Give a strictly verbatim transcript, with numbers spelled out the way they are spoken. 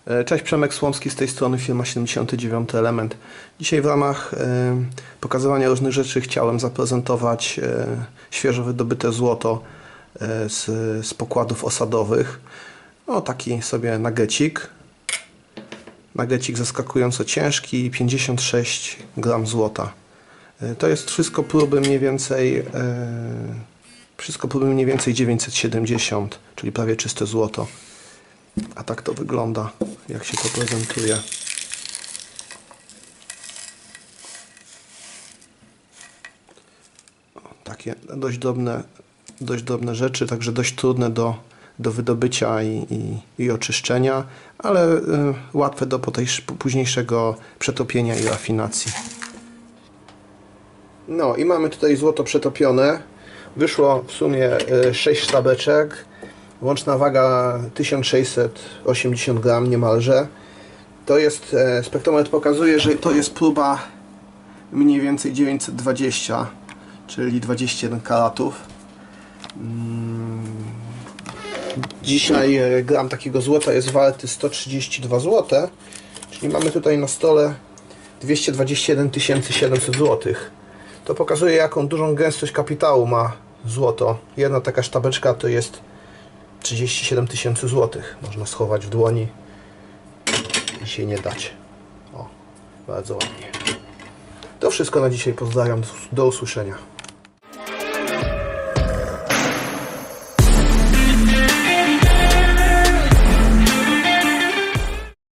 Cześć, Przemek Słomski z tej strony, firma siedemdziesiąty dziewiąty Element. Dzisiaj w ramach y, pokazywania różnych rzeczy chciałem zaprezentować y, świeżo wydobyte złoto y, z, z pokładów osadowych. No, taki sobie nagecik. Nagecik zaskakująco ciężki, pięćdziesiąt sześć gram złota. Y, to jest wszystko próby mniej więcej, y, wszystko próby mniej więcej dziewięćset siedemdziesiąt, czyli prawie czyste złoto. A tak to wygląda, jak się to prezentuje. O, takie dość drobne, dość drobne rzeczy, także dość trudne do, do wydobycia i, i, i oczyszczenia, ale y, łatwe do późniejszego przetopienia i rafinacji. No i mamy tutaj złoto przetopione. Wyszło w sumie y, sześć sztabeczek. Łączna waga tysiąc sześćset osiemdziesiąt gram niemalże. To jest, e, spektrometr pokazuje, że to jest próba mniej więcej dziewięćset dwadzieścia, czyli dwadzieścia jeden karatów. Mm. Dzisiaj e, gram takiego złota jest warty sto trzydzieści dwa złote, czyli mamy tutaj na stole dwieście dwadzieścia jeden tysięcy siedemset złotych. To pokazuje, jaką dużą gęstość kapitału ma złoto. Jedna taka sztabeczka to jest trzydzieści siedem tysięcy złotych. Można schować w dłoni i się nie dać. O, bardzo ładnie. To wszystko na dzisiaj. Pozdrawiam. Do usłyszenia.